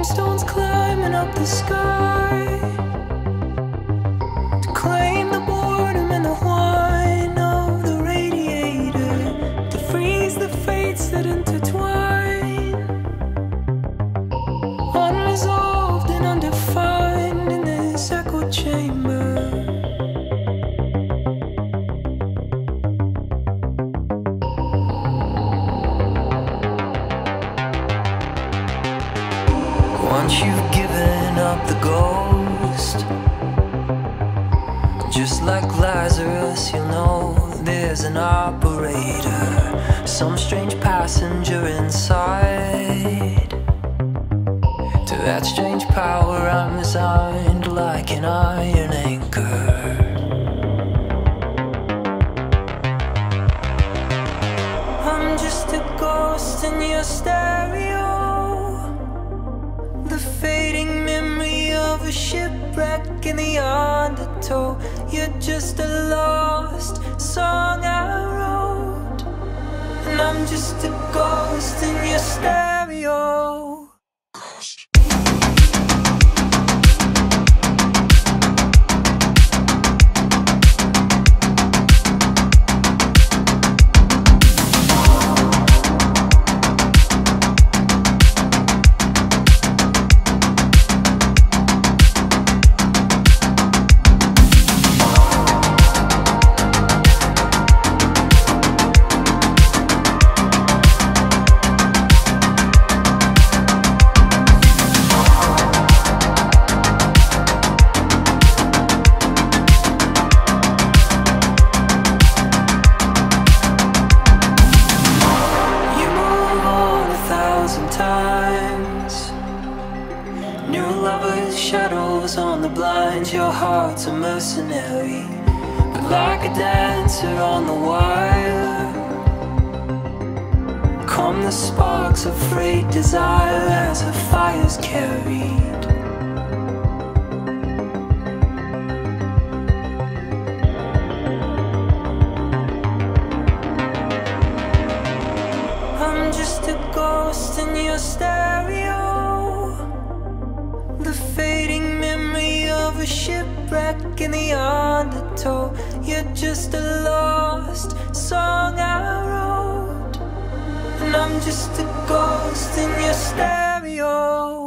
tombstones climbing up the sky to claim the boredom and the whine of the radiator, to freeze the fates that intertwine, unresolved and undefined in this echo chamber. Once you've given up the ghost, just like Lazarus, you'll know there's an operator, some strange passenger inside. To that strange power I'm resigned like an iron anchor. I'm just a ghost in your stereo, the fading memory of a shipwreck in the undertow. You're just a lost song I wrote, and I'm just a ghost in your stereo. New lovers, shadows on the blinds. Your heart's a mercenary, but like a dancer on the wire. Come the sparks of frayed desire as a fire's carried. I'm just a ghost in your stereo, the fading memory of a shipwreck in the undertow. You're just a lost song I wrote, and I'm just a ghost in your stereo.